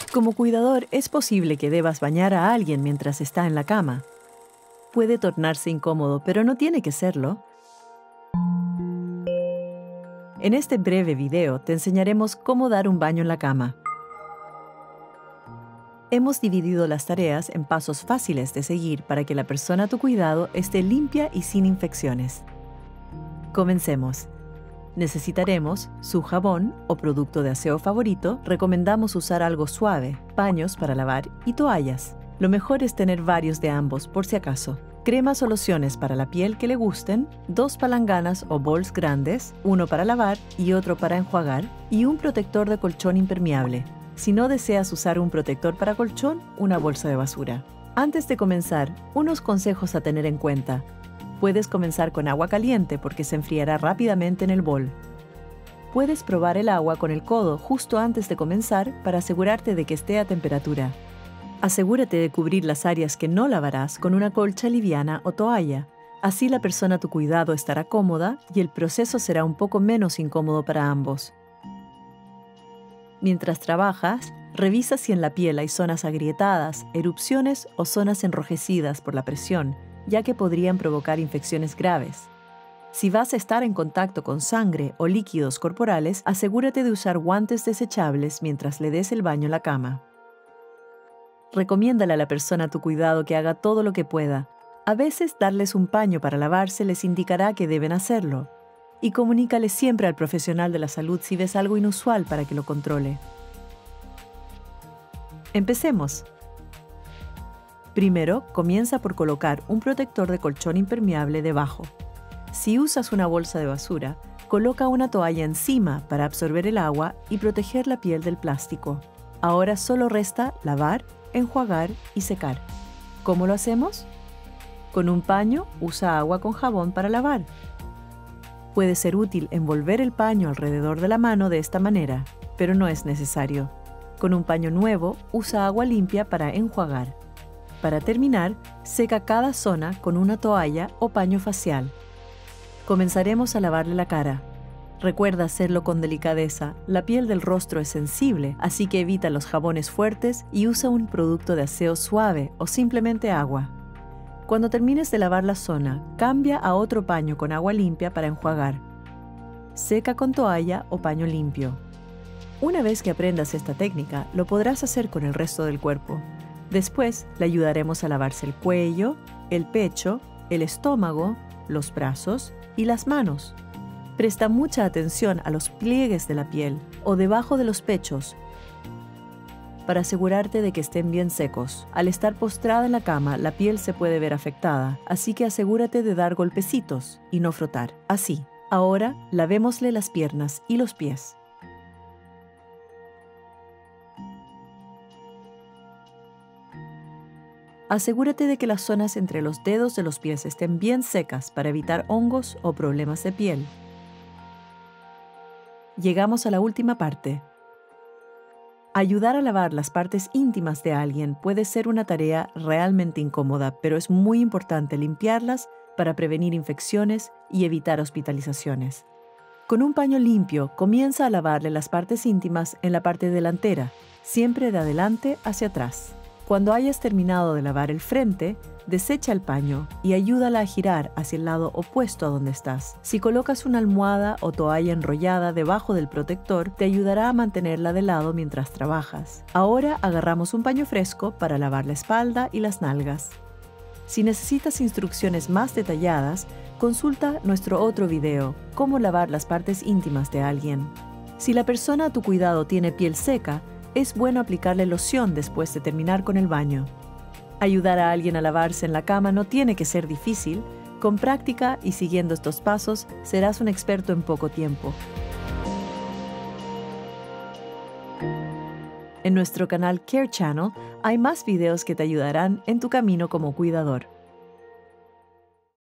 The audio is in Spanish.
Como cuidador, es posible que debas bañar a alguien mientras está en la cama. Puede tornarse incómodo, pero no tiene que serlo. En este breve video te enseñaremos cómo dar un baño en la cama. Hemos dividido las tareas en pasos fáciles de seguir para que la persona a tu cuidado esté limpia y sin infecciones. Comencemos. Necesitaremos su jabón o producto de aseo favorito. Recomendamos usar algo suave, paños para lavar y toallas. Lo mejor es tener varios de ambos por si acaso. Cremas o lociones para la piel que le gusten, 2 palanganas o bols grandes, uno para lavar y otro para enjuagar, y un protector de colchón impermeable. Si no deseas usar un protector para colchón, una bolsa de basura. Antes de comenzar, unos consejos a tener en cuenta. Puedes comenzar con agua caliente porque se enfriará rápidamente en el bol. Puedes probar el agua con el codo justo antes de comenzar para asegurarte de que esté a temperatura. Asegúrate de cubrir las áreas que no lavarás con una colcha liviana o toalla. Así la persona a tu cuidado estará cómoda y el proceso será un poco menos incómodo para ambos. Mientras trabajas, revisa si en la piel hay zonas agrietadas, erupciones o zonas enrojecidas por la presión, ya que podrían provocar infecciones graves. Si vas a estar en contacto con sangre o líquidos corporales, asegúrate de usar guantes desechables mientras le des el baño en la cama. Recomiéndale a la persona a tu cuidado que haga todo lo que pueda. A veces darles un paño para lavarse les indicará que deben hacerlo. Y comunícale siempre al profesional de la salud si ves algo inusual para que lo controle. Empecemos. Primero, comienza por colocar un protector de colchón impermeable debajo. Si usas una bolsa de basura, coloca una toalla encima para absorber el agua y proteger la piel del plástico. Ahora solo resta lavar, enjuagar y secar. ¿Cómo lo hacemos? Con un paño, usa agua con jabón para lavar. Puede ser útil envolver el paño alrededor de la mano de esta manera, pero no es necesario. Con un paño nuevo, usa agua limpia para enjuagar. Para terminar, seca cada zona con una toalla o paño facial. Comenzaremos a lavarle la cara. Recuerda hacerlo con delicadeza, la piel del rostro es sensible, así que evita los jabones fuertes y usa un producto de aseo suave o simplemente agua. Cuando termines de lavar la zona, cambia a otro paño con agua limpia para enjuagar. Seca con toalla o paño limpio. Una vez que aprendas esta técnica, lo podrás hacer con el resto del cuerpo. Después, le ayudaremos a lavarse el cuello, el pecho, el estómago, los brazos y las manos. Presta mucha atención a los pliegues de la piel o debajo de los pechos para asegurarte de que estén bien secos. Al estar postrada en la cama, la piel se puede ver afectada, así que asegúrate de dar golpecitos y no frotar. Así. Ahora, lavémosle las piernas y los pies. Asegúrate de que las zonas entre los dedos de los pies estén bien secas para evitar hongos o problemas de piel. Llegamos a la última parte. Ayudar a lavar las partes íntimas de alguien puede ser una tarea realmente incómoda, pero es muy importante limpiarlas para prevenir infecciones y evitar hospitalizaciones. Con un paño limpio, comienza a lavarle las partes íntimas en la parte delantera, siempre de adelante hacia atrás. Cuando hayas terminado de lavar el frente, desecha el paño y ayúdala a girar hacia el lado opuesto a donde estás. Si colocas una almohada o toalla enrollada debajo del protector, te ayudará a mantenerla de lado mientras trabajas. Ahora agarramos un paño fresco para lavar la espalda y las nalgas. Si necesitas instrucciones más detalladas, consulta nuestro otro video, Cómo lavar las partes íntimas de alguien. Si la persona a tu cuidado tiene piel seca, es bueno aplicarle loción después de terminar con el baño. Ayudar a alguien a lavarse en la cama no tiene que ser difícil. Con práctica y siguiendo estos pasos, serás un experto en poco tiempo. En nuestro canal Care Channel hay más videos que te ayudarán en tu camino como cuidador.